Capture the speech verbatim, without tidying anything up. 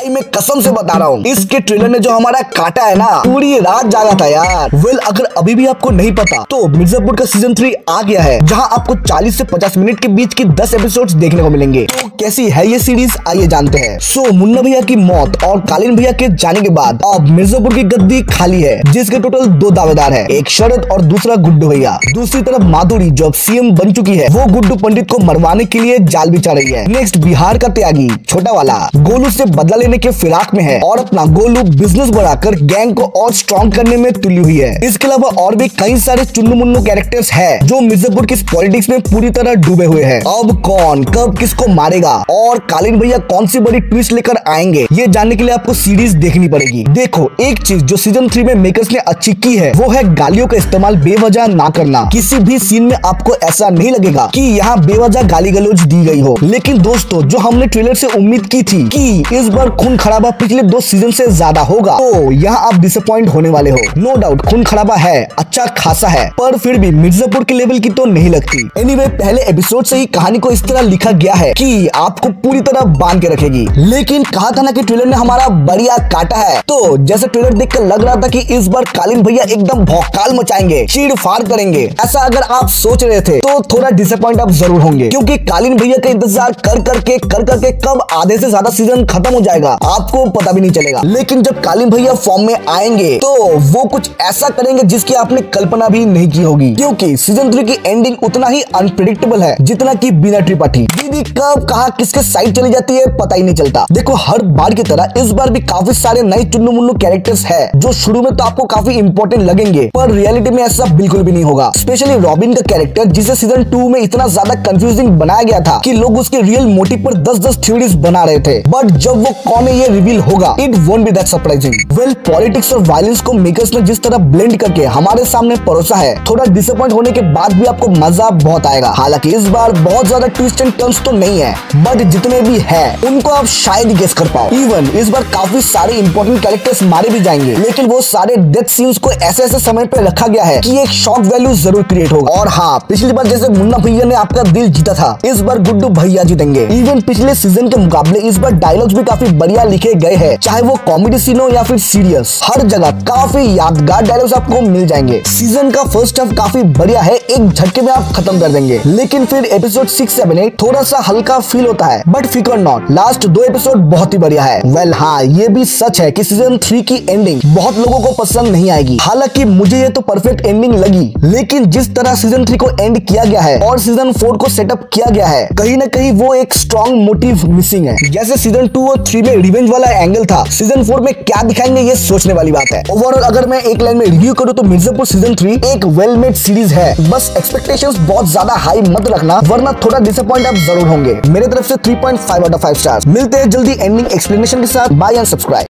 भाई मैं कसम से बता रहा हूँ, इसके ट्रेलर ने जो हमारा काटा है ना, पूरी रात जागा था यार। वेल अगर अभी भी आपको नहीं पता तो मिर्जापुर का सीजन थ्री आ गया है, जहाँ आपको चालीस से पचास मिनट के बीच की दस एपिसोड्स देखने को मिलेंगे। तो कैसी है ये सीरीज आइए जानते हैं। सो मुन्ना भैया की मौत और कालीन भैया के जाने के बाद अब मिर्जापुर की गद्दी खाली है, जिसके टोटल दो दावेदार है, एक शरद और दूसरा गुड्डू भैया। दूसरी तरफ माधुरी जो अब सीएम बन चुकी है, वो गुड्डू पंडित को मरवाने के लिए जाल बिछा रही है। नेक्स्ट बिहार का त्यागी छोटा वाला गोलू से बदला लेने के फिराक में है और अपना गोलू बिजनेस बढ़ाकर गैंग को और स्ट्रॉन्ग करने में तुली हुई है। इसके अलावा और भी कई सारे चुन्नू मुन्नू कैरेक्टर्स हैं जो मिर्जापुर की पॉलिटिक्स में पूरी तरह डूबे हुए हैं। अब कौन कब किसको मारेगा और कालीन भैया कौन सी बड़ी ट्विस्ट लेकर आएंगे, ये जानने के लिए आपको सीरीज देखनी पड़ेगी। देखो एक चीज जो सीजन थ्री में मेकर्स ने अच्छी की है, वो है गालियों का इस्तेमाल बेवजह ना करना। किसी भी सीन में आपको ऐसा नहीं लगेगा कि यहाँ बेवजह गाली गलौज दी गई हो। लेकिन दोस्तों जो हमने ट्रेलर से उम्मीद की थी कि इस बार खून खराबा पिछले दो सीजन से ज्यादा होगा, तो यहाँ आप डिसअपॉइंट होने वाले हो। नो डाउट खून खराबा है, अच्छा खासा है, पर फिर भी मिर्जापुर के लेवल की तो नहीं लगती। एनीवे anyway, पहले एपिसोड से ही कहानी को इस तरह लिखा गया है कि आपको पूरी तरह बांध के रखेगी। लेकिन कहा था ना कि ट्रेलर ने हमारा बढ़िया काटा है, तो जैसे ट्रेलर देखकर लग रहा था कि इस बार कालीन भैया एकदम भौकाल मचाएंगे, चीड़ फाड़ करेंगे। ऐसा अगर आप सोच रहे थे तो थोड़ा डिसअपॉइंट आप जरूर होंगे, क्योंकि कालीन भैया का इंतजार कर करके कर करके कब आधे से ज्यादा सीजन खत्म हो जाएगा आपको पता भी नहीं चलेगा। लेकिन जब कालीन भैया फॉर्म में आएंगे तो वो कुछ ऐसा करेंगे जिसकी आपने कल्पना भी नहीं की होगी, क्योंकि सीजन थ्री की एंडिंग उतना ही अनप्रेडिक्टेबल है जितना कि बिना त्रिपाठी। दीदी कब कहा किसके साइड चली जाती है पता ही नहीं चलता। देखो हर बार की तरह इस बार भी काफी सारे नए चुन्नू मुन्नू कैरेक्टर्स है जो शुरू में तो आपको काफी इंपॉर्टेंट लगेंगे, पर रियलिटी में ऐसा बिल्कुल भी नहीं होगा। स्पेशली रॉबिन का कैरेक्टर, जिसे सीजन टू में इतना ज्यादा कंफ्यूजिंग बनाया गया था कि लोग उसके रियल मोटिव पर दस दस थ्योरीज बना रहे थे, बट जब वो कौन है ये रिवील होगा, it won't be that surprising. Well politics और वायलेंस को मेकर्स ने जिस तरह ब्लेंड करके हमारे सामने परोसा है, थोड़ा डिसअपॉइंट होने के बाद भी आपको मजा बहुत आएगा। हालांकि इस बार बहुत ज्यादा ट्विस्ट एंड टर्न्स तो नहीं है, बट जितने भी है उनको आप शायद ही गेस कर पाओ। इवन इस बार काफी सारे इंपॉर्टेंट कैरेक्टर्स मारे भी जाएंगे, लेकिन वो सारे डेथ सीन्स को ऐसे ऐसे समय पे रखा गया है कि एक शॉक वैल्यू जरूर क्रिएट होगा। और हाँ, पिछली बार जैसे मुन्ना भैया ने आपका दिल जीता था, इस बार गुड्डू भैया जीतेंगे। इवन पिछले सीजन के मुकाबले इस बार डायलॉग्स भी काफी बढ़िया लिखे गए हैं, चाहे वो कॉमेडी सीन हो या फिर सीरियस, हर जगह काफी यादगार डायलॉग्स आपको मिल जाएंगे। सीजन का फर्स्ट हाफ काफी बढ़िया है, एक झटके में आप खत्म कर देंगे। लेकिन फिर एपिसोड सिक्स सेवन एट थोड़ा सा हल्का फील होता है, बट फिकर नॉट, लास्ट दो एपिसोड बहुत ही बढ़िया है। वेल हाँ, ये भी सच है कि सीजन थ्री की एंडिंग बहुत लोगों को पसंद नहीं आएगी। हालांकि मुझे ये तो परफेक्ट एंडिंग लगी, लेकिन जिस तरह सीजन थ्री को एंड किया गया है और सीजन फोर को सेटअप किया गया है, कहीं ना कहीं वो एक स्ट्रॉन्ग मोटिव मिसिंग है। जैसे सीजन टू और थ्री में रिवेंज वाला एंगल था, सीजन फोर में क्या दिखाएंगे ये सोचने वाली बात है। ओवरऑल अगर मैं एक लाइन में रिव्यू करूं तो मिर्जापुर सीजन थ्री एक वेल मेड सीरीज है। बस एक्सपेक्टेशंस बहुत ज्यादा हाई मत रखना, वरना थोड़ा डिसअपॉइंट आप जरूर होंगे। मेरे तरफ से three point five out of five stars. मिलते हैं जल्दी एंडिंग एक्सप्लेनेशन के साथ। Bye and subscribe.